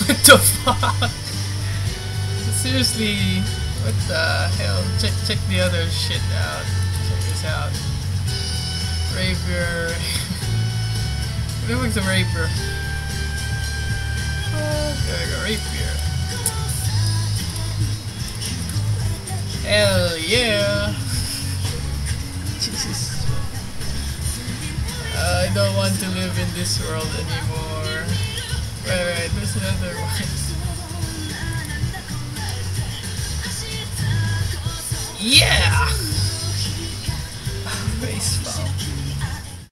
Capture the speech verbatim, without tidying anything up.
What the fuck? Seriously, what the hell? Check check the other shit out. Check this out. Rapier. It looks like a rapier. Oh, there we go, rapier. Hell yeah! Jesus. I don't want to live in this world anymore. Right, right, there's another one. Yeah!